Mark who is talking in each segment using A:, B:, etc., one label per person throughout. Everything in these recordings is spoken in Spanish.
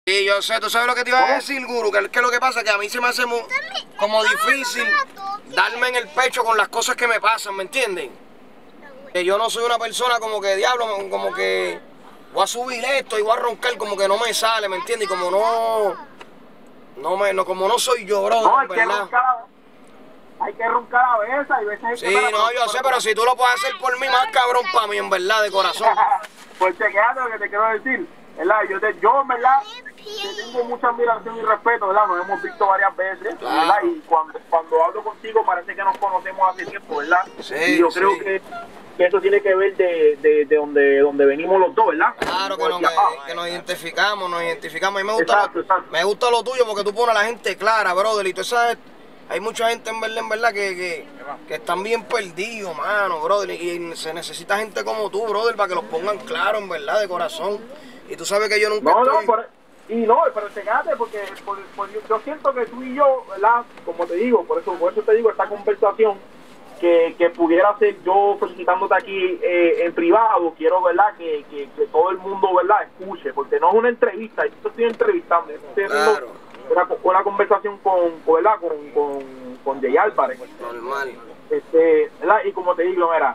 A: Sí, yo sé, tú sabes lo que te iba a decir, Guru, que lo que pasa, que a mí se me hace como difícil darme en el pecho con las cosas que me pasan, ¿me entienden? Que yo no soy una persona como que, diablo, como que voy a subir esto y voy a roncar, como que no me sale, ¿me entiendes? Y como como no soy yo, bro,
B: No,
A: ¿verdad?
B: Hay que roncar a veces, hay veces
A: Sí, no, yo sé, pero si tú lo puedes hacer por mí, más cabrón para mí, en verdad, de corazón.
B: Pues chequeate lo que te quiero decir, ¿verdad? Yo en verdad, te tengo mucha admiración y respeto, ¿verdad? Nos hemos visto varias veces,
A: Claro.
B: ¿verdad? Y cuando hablo contigo parece que nos conocemos hace tiempo, ¿verdad?
A: Sí,
B: y yo creo que eso tiene que ver de donde venimos los dos, ¿verdad?
A: Claro, que nos identificamos, A mí
B: Exacto.
A: me gusta lo tuyo porque tú pones a la gente clara, brother, y tú sabes, hay mucha gente en verdad que están bien perdidos, mano, brother, y se necesita gente como tú, brother, para que los pongan claros, en verdad, de corazón. Y tú sabes que yo nunca
B: pero checate, porque yo siento que tú y yo, ¿verdad? Como te digo, por eso te digo, esta conversación que pudiera ser yo felicitándote aquí en privado, quiero, ¿verdad? Que todo el mundo, ¿verdad? Escuche, porque no es una entrevista, yo te estoy entrevistando, yo estoy haciendo una conversación con Jay Álvarez.
A: Normal.
B: ¿Verdad? Y como te digo, mira,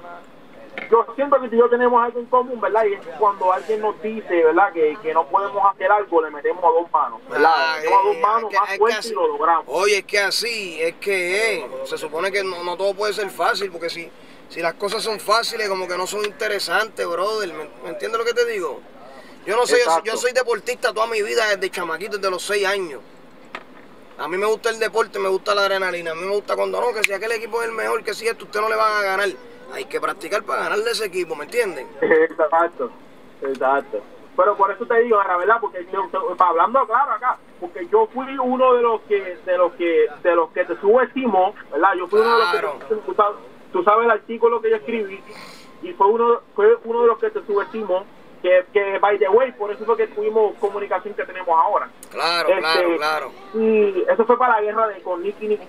B: yo siento que tú y yo tenemos algo en común, ¿verdad? Y es cuando alguien nos dice, ¿verdad? Que no podemos hacer algo, le metemos a dos manos, ¿verdad? Le metemos a dos manos más fuerte y lo logramos.
A: Oye, es que así, se supone que no todo puede ser fácil, porque si las cosas son fáciles, como que no son interesantes, brother, ¿me entiendes lo que te digo? Yo no sé, yo soy deportista toda mi vida, desde chamaquito, desde los 6 años. A mí me gusta el deporte, me gusta la adrenalina, a mí me gusta cuando que si aquel equipo es el mejor, que si esto, usted no le van a ganar. Hay que practicar para ganarle ese equipo, ¿me entienden?
B: Exacto. Pero por eso te digo, la verdad, porque hablando claro acá, porque yo fui uno de los que te subestimó, ¿verdad? Yo fui uno de los que tú sabes el artículo que yo escribí y fue uno de los que te subestimó. Que by the way, por eso fue que tuvimos comunicación que tenemos ahora.
A: Claro.
B: Y eso fue para la guerra con Nicky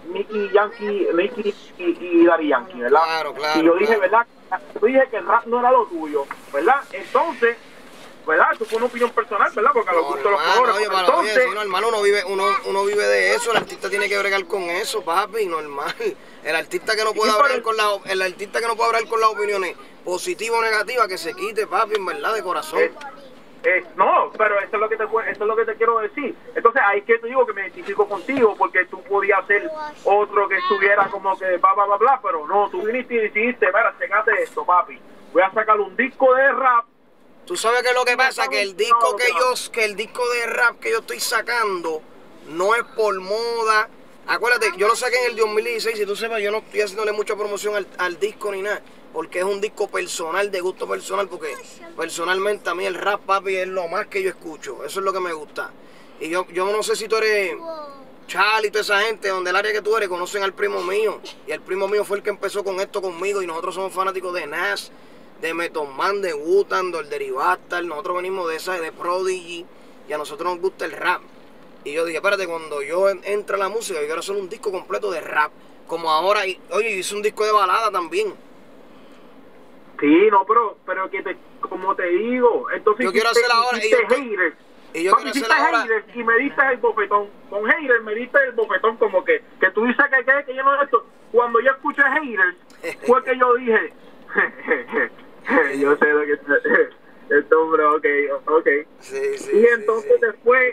B: y Daddy Yankee, ¿verdad?
A: Claro.
B: Y yo dije, ¿verdad? Yo dije que el rap no era lo tuyo, ¿verdad? Entonces, ¿verdad? Eso fue una opinión personal, ¿verdad? Porque a los gustos los colores.
A: Entonces, sí, normal, uno vive de eso, el artista tiene que bregar con eso, papi, normal. El artista que no puede hablar con las opiniones positivas o negativas, que se quite, papi, en verdad, de corazón.
B: No, pero eso es lo que te quiero decir. Entonces, ahí que te digo que me identifico contigo, porque tú podías ser otro que estuviera como que bla, pero no, tú viniste y dijiste, mira, checate esto, papi, voy a sacar un disco de rap.
A: Tú sabes que lo que pasa, que el disco de rap que yo estoy sacando no es por moda. Acuérdate, yo lo saqué en el 2016, si tú sepas, yo no estoy haciéndole mucha promoción al disco ni nada, porque es un disco personal, de gusto personal, porque personalmente a mí el rap, papi, es lo más que yo escucho, eso es lo que me gusta. Y yo no sé si tú eres Charlie y toda esa gente, donde el área que tú eres, conocen al primo mío, y el primo mío fue el que empezó con esto conmigo, y nosotros somos fanáticos de Nas, de Method Man, de Wu-Tang, del Derivata, nosotros venimos de Prodigy, y a nosotros nos gusta el rap. Y yo dije, espérate, cuando yo entre a la música, yo quiero hacer un disco completo de rap. Como ahora, oye, hice un disco de balada también.
B: Sí, no, pero como te digo, entonces
A: yo quiero hacer ahora.
B: Y me diste el bofetón. Con haters me diste el bofetón, como que tú dices que yo no esto. Cuando yo escuché haters, fue que yo dije, yo sé lo que esto, hombre, ok.
A: Sí,
B: y entonces después,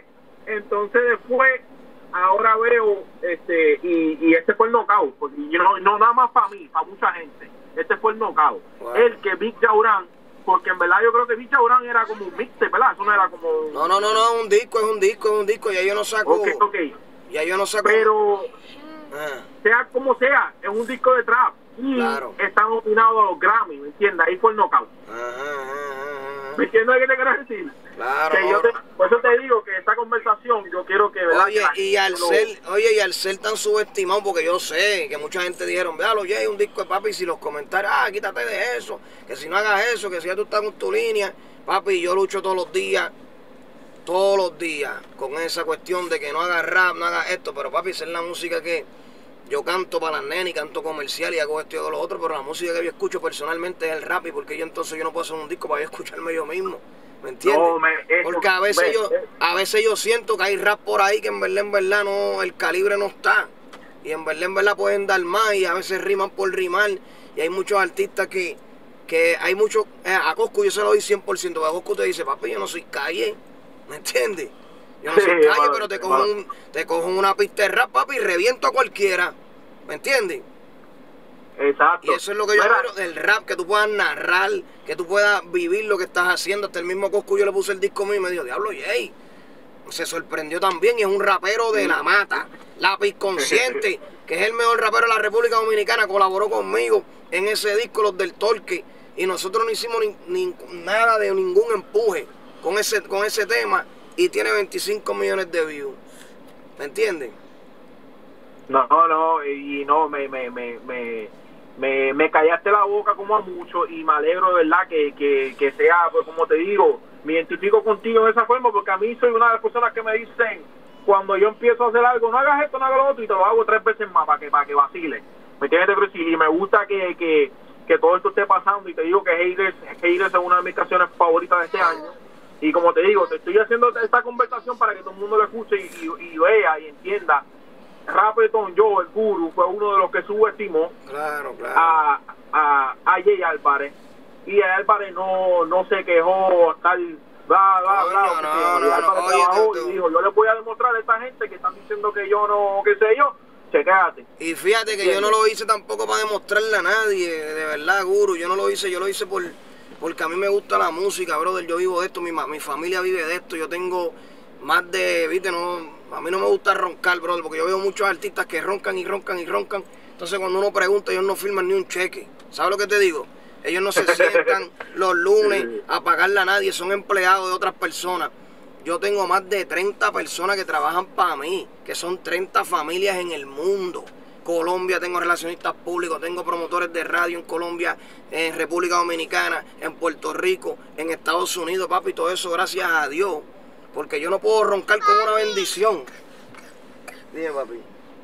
B: ahora veo, y este fue el knockout, porque no nada más para mí, para mucha gente, este fue el knockout.
A: Wow.
B: El que Big Jaurán, porque en verdad yo creo que Big Jaurán era como un mixtape, ¿verdad? Eso no era como...
A: No, un disco, ya yo no saco...
B: Ok.
A: Ya yo no saco...
B: Pero, sea como sea, es un disco de trap, y están nominados a los Grammy, ¿me entiendes? Ahí fue el knockout. ¿Me entiendes qué te quiero decir?
A: Claro.
B: Por eso te digo que esta conversación yo quiero que...
A: Oye, y al ser tan subestimado, porque yo sé que mucha gente dijeron, véalo, Jay, un disco de papi, y si los comentarios, quítate de eso, que si no hagas eso, que si ya tú estás con tu línea, papi, yo lucho todos los días, con esa cuestión de que no hagas rap, no hagas esto, pero papi, esa es la música que yo canto para las nenas y canto comercial y hago esto y hago lo otro, pero la música que yo escucho personalmente es el rap, y porque yo no puedo hacer un disco para yo escucharme yo mismo. ¿Me entiendes?
B: No,
A: porque a veces yo siento que hay rap por ahí que en verdad no, el calibre no está. Y en verdad pueden dar más y a veces riman por rimar. Y hay muchos artistas que hay muchos... a Coscu yo se lo doy 100%. A Coscu te dice, papi, yo no soy Calle. ¿Me entiendes? Yo no soy Calle, pero te cojo una pista de rap, papi, y reviento a cualquiera. ¿Me entiendes?
B: Exacto.
A: Y eso es lo que yo quiero del rap, que tú puedas narrar, que tú puedas vivir lo que estás haciendo. Hasta el mismo Coscu yo le puse el disco mío y me dijo, diablo, Jay. Se sorprendió también y es un rapero de la mata. Lápiz Consciente, que es el mejor rapero de la República Dominicana, colaboró conmigo en ese disco, Los del Torque. Y nosotros no hicimos nada de ningún empuje con ese tema y tiene 25 millones de views. ¿Me entienden?
B: No, y no, me callaste la boca como a mucho y me alegro de verdad que sea, pues como te digo, me identifico contigo de esa forma porque a mí soy una de las personas que me dicen cuando yo empiezo a hacer algo, no hagas esto, no hagas lo otro y te lo hago 3 veces más para que vacile. ¿Me entiendes? Y me gusta que todo esto esté pasando y te digo que Haters es una de mis canciones favoritas de este año y como te digo, te estoy haciendo esta conversación para que todo el mundo lo escuche y vea y entienda. Rapetón, yo, el Guru, fue uno de los que subestimó a Jay Álvarez y a Álvarez no se quejó tal y dijo, yo les voy a demostrar a esta gente que están diciendo que yo no, qué sé yo, chequéate.
A: Y fíjate que yo no lo hice tampoco para demostrarle a nadie, de verdad, Guru, yo lo hice porque a mí me gusta la música, brother, yo vivo de esto, mi familia vive de esto, yo tengo más de, viste, a mí no me gusta roncar, brother, porque yo veo muchos artistas que roncan, entonces cuando uno pregunta, ellos no firman ni un cheque, ¿sabes lo que te digo? Ellos no se sientan los lunes a pagarle a nadie, son empleados de otras personas. Yo tengo más de 30 personas que trabajan para mí, que son 30 familias en el mundo. Colombia tengo relacionistas públicos, tengo promotores de radio en Colombia, en República Dominicana, en Puerto Rico, en Estados Unidos, papi, todo eso gracias a Dios. Porque yo no puedo roncar como una bendición. Dime, papi.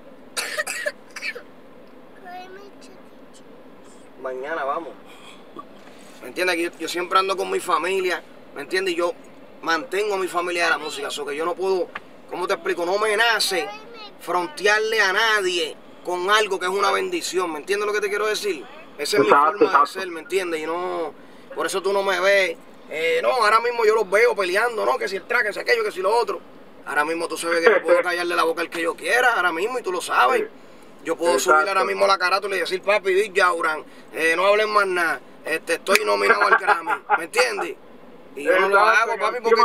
A: Mañana vamos. ¿Me entiendes? Que yo siempre ando con mi familia, ¿me entiendes? Y yo mantengo a mi familia de la música, eso que yo no puedo, ¿cómo te explico? No me nace frontearle a nadie con algo que es una bendición, ¿me entiendes lo que te quiero decir? Esa es mi forma de ser, ¿me entiendes? Y no, por eso tú no me ves, no, ahora mismo yo los veo peleando, ¿no? Que si el track, que si aquello, que si lo otro. Ahora mismo tú sabes que yo puedo callarle la boca al que yo quiera, ahora mismo, y tú lo sabes. Yo puedo subir ahora mismo la carátula y decir, papi, di Yauran, no hablen más nada. Estoy nominado al Grammy, ¿me entiendes? Y yo no lo hago, papi, porque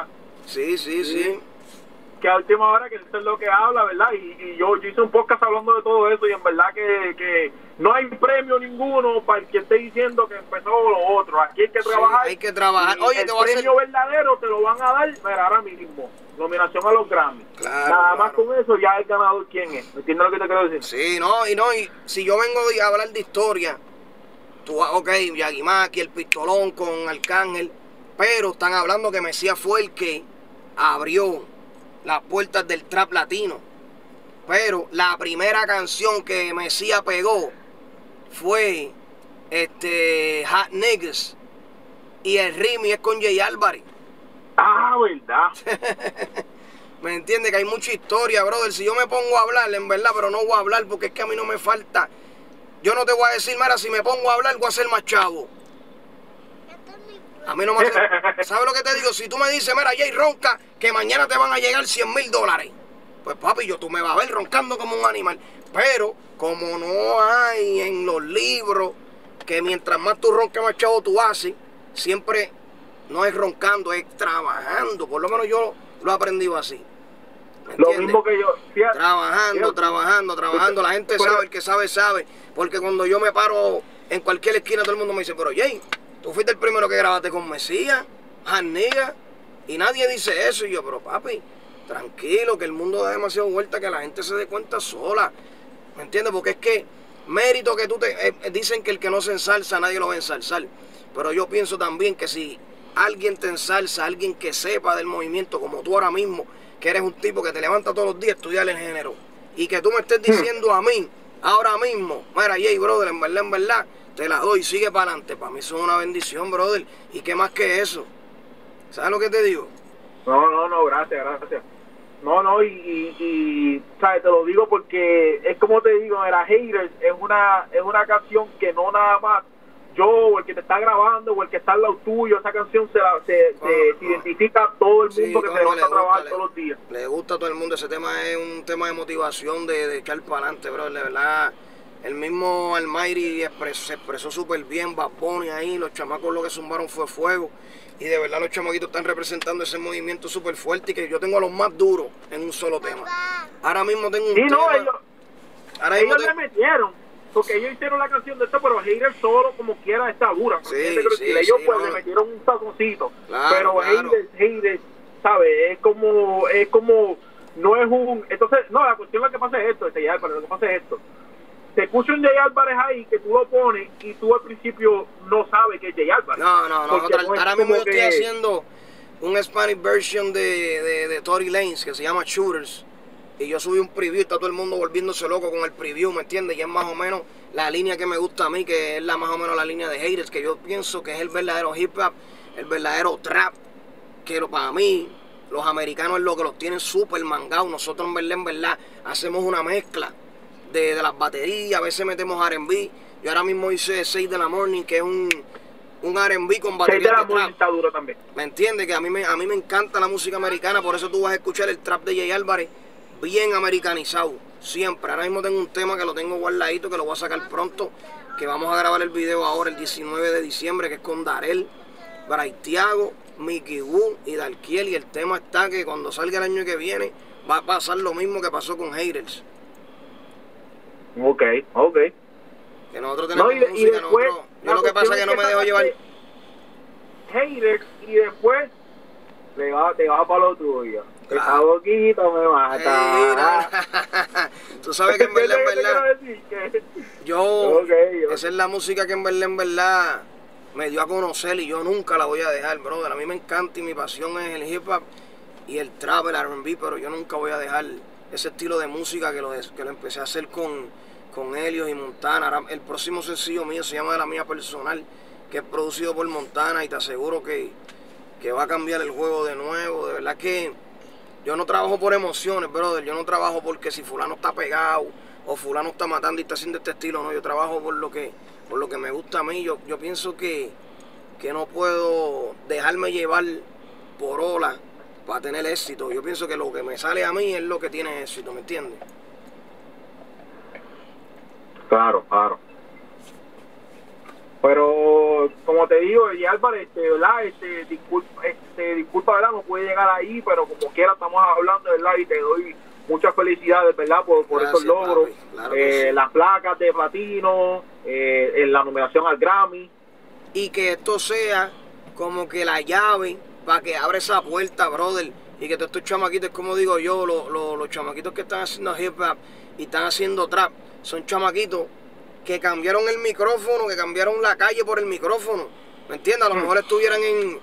A: sí.
B: Que a última hora que eso es lo que habla, ¿verdad? Y yo hice un podcast hablando de todo eso y en verdad que no hay premio ninguno para el que esté diciendo que empezó lo otro. Aquí hay que trabajar.
A: Hay que trabajar. Oye,
B: el premio verdadero te lo van a dar, mira, ahora mismo. Nominación a los Grammy. Nada más con eso ya el ganador quién es. ¿Me entiendes lo que te quiero decir?
A: Sí, y si yo vengo a hablar de historia, tú, ok, Yagimaki, el pistolón con Arcángel, pero están hablando que Mesías fue el que abrió las puertas del trap latino. Pero la primera canción que Mesías pegó fue Hot Niggas y el remix es con Jay Álvarez.
B: Ah, verdad.
A: ¿Me entiendes? Que hay mucha historia, brother. Si yo me pongo a hablar, en verdad, pero no voy a hablar porque es que a mí no me falta. Yo no te voy a decir, mira, si me pongo a hablar, voy a ser más chavo. A mí no me hace... ¿Sabes lo que te digo? Si tú me dices, mira, Jay, ronca, que mañana te van a llegar $100,000. Pues, papi, tú me vas a ver roncando como un animal. Pero, como no hay en los libros que mientras más tú roncas, más chavo tú haces, siempre... No es roncando, es trabajando. Por lo menos yo lo he aprendido así.
B: Lo mismo que yo. Fíjate,
A: trabajando. La gente sabe, el que sabe. Porque cuando yo me paro en cualquier esquina, todo el mundo me dice, pero Jay, tú fuiste el primero que grabaste con Mesías, Janiga, y nadie dice eso. Y yo, pero papi, tranquilo, que el mundo da demasiado vuelta, que la gente se dé cuenta sola. ¿Me entiendes? Porque es que mérito que tú dicen que el que no se ensalza, nadie lo va a ensalzar. Pero yo pienso también que si alguien te ensalza, alguien que sepa del movimiento, como tú ahora mismo, que eres un tipo que te levanta todos los días a estudiar el género, y que tú me estés diciendo a mí, ahora mismo, mira, Jay, brother, en verdad, te la doy, sigue para adelante. Para mí eso es una bendición, brother. ¿Y qué más que eso? ¿Sabes lo que te digo?
B: No, gracias. No, y ¿sabes? Te lo digo porque es como te digo, era Haters, es una canción que no nada más yo o el que te está grabando o el que está al lado tuyo, esa canción se identifica a todo el mundo que se levanta a trabajar todos los días.
A: Le gusta a todo el mundo, ese tema es un tema de motivación, de echar para adelante, bro, de verdad. El mismo Almighty se expresó súper bien, Bad Bunny ahí, los chamacos lo que zumbaron fue fuego. Y de verdad los chamaquitos están representando ese movimiento súper fuerte y que yo tengo a los más duros en un solo tema. Ahora mismo tengo un tema...
B: ellos le metieron, porque ellos hicieron la canción de esto, pero Haters solo como quiera está dura. Ellos pues le metieron un sazoncito, claro, pero claro. Haters, ¿sabes? Es como, no es un... Entonces, no, la cuestión es que pasa es esto, lo que pasa es esto. Te escucha un Jay Álvarez ahí que tú lo pones y tú al principio no sabes que es Jay Álvarez.
A: No. Ahora mismo yo estoy haciendo un Spanish version de Tory Lanez que se llama Shooters. Y yo subí un preview y está todo el mundo volviéndose loco con el preview, ¿me entiendes? Y es más o menos la línea que me gusta a mí, que es más o menos la línea de Haters, que yo pienso que es el verdadero hip hop, el verdadero trap, que para mí los americanos es lo que los tienen súper mangados. Nosotros en verdad hacemos una mezcla de las baterías, a veces metemos R&B. Yo ahora mismo hice 6 de la Morning, que es un R&B con batería
B: 6 de la Morning está duro también.
A: ¿Me entiendes? Que a mí me encanta la música americana, por eso tú vas a escuchar el trap de Jay Álvarez bien americanizado, siempre. Ahora mismo tengo un tema que lo tengo guardadito, que lo voy a sacar pronto, que vamos a grabar el video ahora, el 19 de diciembre, que es con Darel, Braithiago, Mickey Wu y Darkiel, y el tema está que cuando salga el año que viene va a pasar lo mismo que pasó con Haters.
B: Ok.
A: Que nosotros tenemos música,
B: y después,
A: yo lo que pasa es que no me dejo llevar.
B: Haters, y después te vas para lo tuyo. Esa boquita me mata.
A: Tú sabes que en verdad, esa es la música que en verdad me dio a conocer y yo nunca la voy a dejar, brother. A mí me encanta y mi pasión es el hip hop y el trap, el R&B, pero yo nunca voy a dejar ese estilo de música que lo empecé a hacer con Helios y Montana. Ahora, el próximo sencillo mío se llama De la Mía Personal, que es producido por Montana, y te aseguro que va a cambiar el juego de nuevo. De verdad que yo no trabajo por emociones, brother. Yo no trabajo porque si fulano está pegado o fulano está matando y está haciendo este estilo. No, yo trabajo por lo que me gusta a mí. Yo pienso que no puedo dejarme llevar por ola para tener éxito. Yo pienso que lo que me sale a mí es lo que tiene éxito, ¿me entiendes?
B: Claro. Pero como te digo, Jay Álvarez, ¿verdad? Disculpa, ¿verdad? No puede llegar ahí, pero como quiera estamos hablando, ¿verdad? Y te doy muchas felicidades, ¿verdad? Por gracias, esos logros. Papi, claro sí. Las placas de platino, en la nominación al Grammy.
A: Y que esto sea como que la llave para que abra esa puerta, brother. Y que todos estos chamaquitos, como digo yo, los chamaquitos que están haciendo hip hop y están haciendo trap, son chamaquitos que cambiaron el micrófono, que cambiaron la calle por el micrófono, ¿me entiendes? A lo mejor estuvieran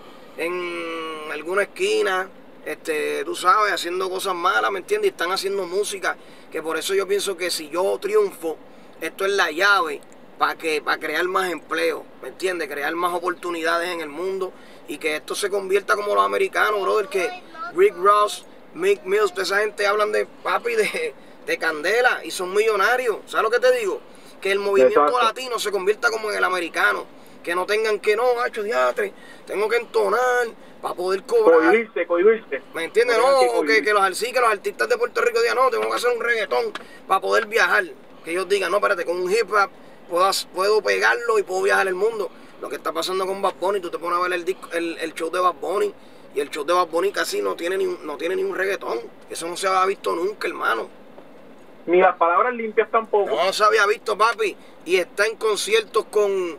A: en alguna esquina, tú sabes, haciendo cosas malas, ¿me entiendes? Y están haciendo música, que por eso yo pienso que si yo triunfo, esto es la llave para crear más empleo, ¿me entiendes? Crear más oportunidades en el mundo y que esto se convierta como los americanos, brother, que Rick Ross, Meek Mill, toda esa gente hablan de papi, de candela y son millonarios, ¿sabes lo que te digo? Que el movimiento latino se convierta como en el americano, que no tengan que hacho diatre, tengo que entonar para poder cobrar.
B: Cohibirse.
A: ¿Me entiendes? No, o que los artistas de Puerto Rico digan, no, tengo que hacer un reggaetón para poder viajar. Que ellos digan, no, espérate, con un hip hop puedo pegarlo y puedo viajar el mundo. Lo que está pasando con Bad Bunny, tú te pones a ver el show de Bad Bunny, y el show de Bad Bunny casi no tiene ni un reggaetón. Eso no se había visto nunca, hermano.
B: Ni las palabras limpias tampoco.
A: No se había visto, papi. Y está en conciertos con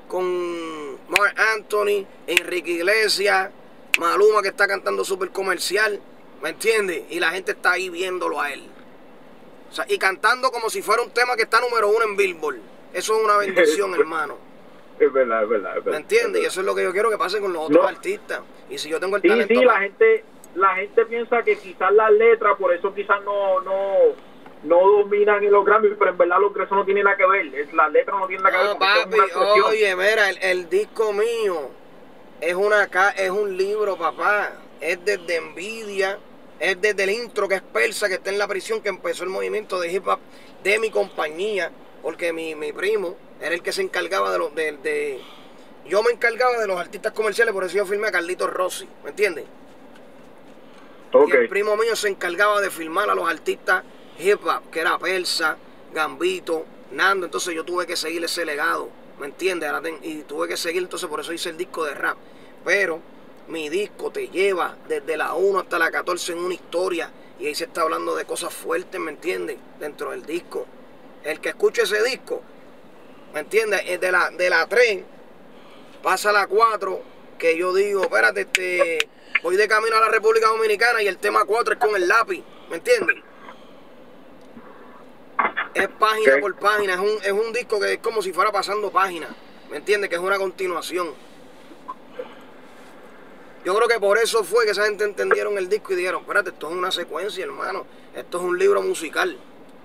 A: Marc Anthony, Enrique Iglesias, Maluma, que está cantando súper comercial, ¿me entiendes? Y la gente está ahí viéndolo a él. O sea, y cantando como si fuera un tema que está número 1 en Billboard. Eso es una bendición, hermano.
B: Es verdad.
A: ¿Me entiendes? Y eso es lo que yo quiero que pase con los otros artistas. Y si yo tengo el talento...
B: Sí, la gente piensa que quizás las letras, por eso quizás no dominan en los Grammy, pero en verdad eso no tiene nada que ver. Las letras no tienen nada que ver.
A: Papi, oye, mira, el disco mío es un libro, papá. Es desde Envidia, es desde el intro que es Persa, que está en la prisión, que empezó el movimiento de hip hop de mi compañía, porque mi primo era el que se encargaba yo me encargaba de los artistas comerciales, por eso yo filmé a Carlitos Rossi, ¿me entiendes? Okay. Y el primo mío se encargaba de filmar a los artistas hip hop, que era Persa, Gambito, Nando. Entonces yo tuve que seguir ese legado, ¿me entiendes? Y tuve que seguir, entonces por eso hice el disco de rap. Pero mi disco te lleva desde la 1 hasta la 14 en una historia, y ahí se está hablando de cosas fuertes, ¿me entiendes? Dentro del disco. El que escuche ese disco, ¿me entiendes? De la 3 pasa a la 4, que yo digo, espérate, voy de camino a la República Dominicana, y el tema 4 es con el lápiz, ¿me entiendes? Es página por página, es un disco que es como si fuera pasando páginas, ¿me entiendes? Que es una continuación. Yo creo que por eso fue que esa gente entendieron el disco y dijeron, espérate, esto es una secuencia, hermano, esto es un libro musical.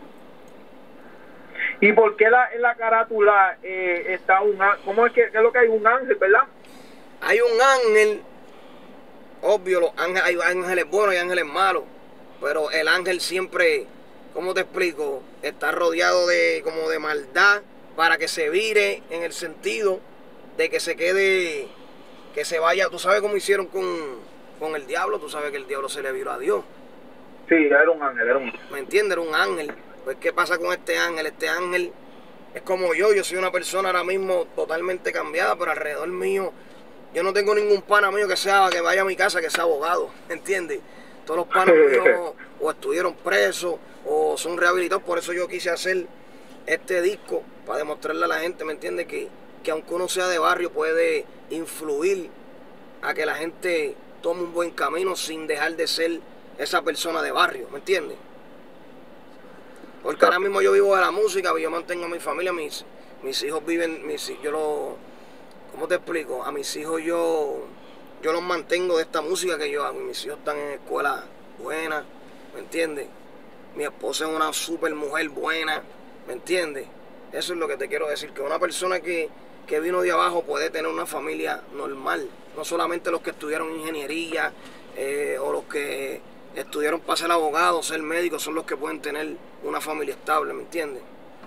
B: ¿Y por qué en la carátula está un ángel? ¿Cómo es que es lo que hay? Un ángel, ¿verdad?
A: Hay un ángel, obvio, hay ángeles buenos y ángeles malos, pero el ángel siempre, ¿cómo te explico? Está rodeado como de maldad para que se vire en el sentido de que se quede, que se vaya. Tú sabes cómo hicieron con el diablo, tú sabes que el diablo se le viró a Dios.
B: Sí, era un ángel,
A: ¿Me entiendes? Era un ángel. Pues ¿qué pasa con este ángel? Este ángel es como yo soy una persona ahora mismo totalmente cambiada, pero alrededor mío, yo no tengo ningún pana mío que vaya a mi casa, que sea abogado, ¿me entiendes? Todos los panas míos o estuvieron presos o son rehabilitados, por eso yo quise hacer este disco, para demostrarle a la gente, ¿me entiendes? Que aunque uno sea de barrio, puede influir a que la gente tome un buen camino sin dejar de ser esa persona de barrio, ¿me entiendes? Porque ahora mismo yo vivo de la música, yo mantengo a mi familia, mis hijos viven, ¿cómo te explico? A mis hijos yo los mantengo de esta música que yo hago, y mis hijos están en escuelas buenas, ¿me entiendes? Mi esposa es una super mujer buena, ¿me entiendes? Eso es lo que te quiero decir, que una persona que vino de abajo puede tener una familia normal, no solamente los que estudiaron ingeniería o los que estudiaron para ser abogados, ser médicos, son los que pueden tener una familia estable, ¿me entiendes?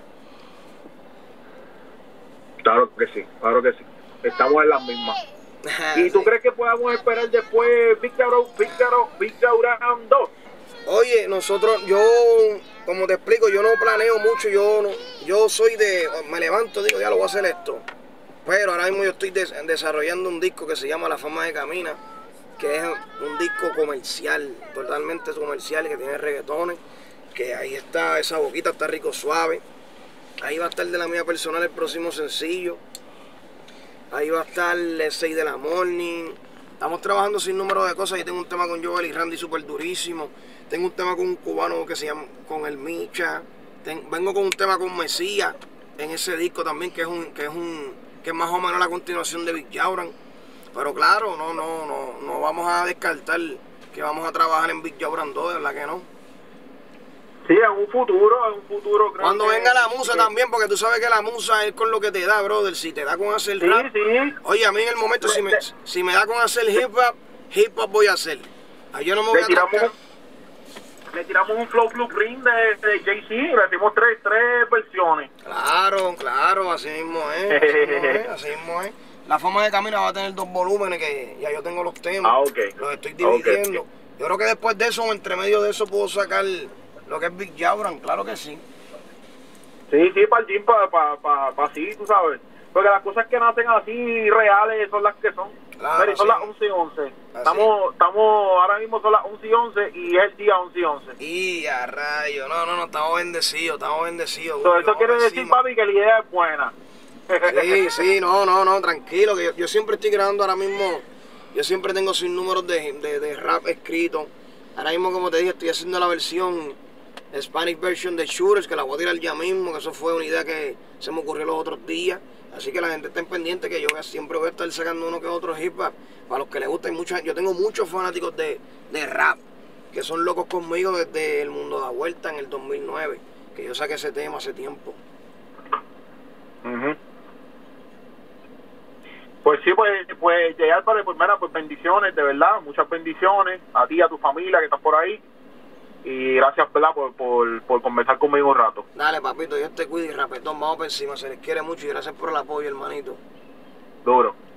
B: Claro que sí, estamos en las mismas. ¿Y tú crees que podamos esperar después Victor Around 2?
A: Oye, como te explico, yo no planeo mucho, yo soy me levanto, digo, ya lo voy a hacer esto. Pero ahora mismo yo estoy desarrollando un disco que se llama La Fama de Camina, que es un disco comercial, totalmente comercial, que tiene reggaetones, que ahí está, esa boquita está rico suave. Ahí va a estar de la mía personal el próximo sencillo. Ahí va a estar el 6 de la Morning. Estamos trabajando sin número de cosas. Yo tengo un tema con Joel y Randy súper durísimo. Tengo un tema con un cubano que se llama con el Micha. Vengo con un tema con Mesías en ese disco también, que es más o menos la continuación de Big Jauran. Pero claro, no vamos a descartar que vamos a trabajar en Big Jauran 2, ¿verdad que no?
B: Sí, en un futuro creo.
A: Cuando venga la musa también, porque tú sabes que la musa es con lo que te da, brother. Si te da con hacer rap,
B: sí.
A: Oye, a mí en el momento, si me da con hacer hip hop voy a hacer. Ahí yo no me voy a tocar.
B: Le tiramos un flow blueprint de Jay-Z, le hicimos tres versiones.
A: Claro, así mismo es. La Fama de Camina va a tener 2 volúmenes, que ya yo tengo los temas. Los estoy dividiendo. Yo creo que después de eso, entre medio de eso, puedo sacar lo que es Big Jauran, claro que sí.
B: Sí, para el gym, para así, tú sabes. Porque las cosas que nacen así reales son las que son.
A: Claro,
B: son las 11:11. Estamos ahora mismo son las 11:11 y es el día 11:11.
A: Y a rayo, no, estamos bendecidos.
B: Eso quiere decir, papi, que la idea es buena.
A: Sí, no, tranquilo, que yo siempre estoy grabando ahora mismo. Yo siempre tengo sin números de rap escrito. Ahora mismo, como te dije, estoy haciendo la versión Spanish version de Shooters, que la voy a tirar ya mismo, que eso fue una idea que se me ocurrió los otros días. Así que la gente está pendiente, que yo siempre voy a estar sacando uno que otro hip hop. Para los que les gusta, yo tengo muchos fanáticos de rap, que son locos conmigo desde El Mundo da Vuelta en el 2009, que yo saqué ese tema hace tiempo.
B: Pues sí, pues Pues, Jay Álvarez, pues, mira, pues bendiciones, de verdad, muchas bendiciones a ti, a tu familia que estás por ahí. Y gracias, ¿verdad?, por conversar conmigo un rato.
A: Dale, papito, Dios te cuide y rapetón, vamos por encima, se les quiere mucho y gracias por el apoyo, hermanito.
B: Duro.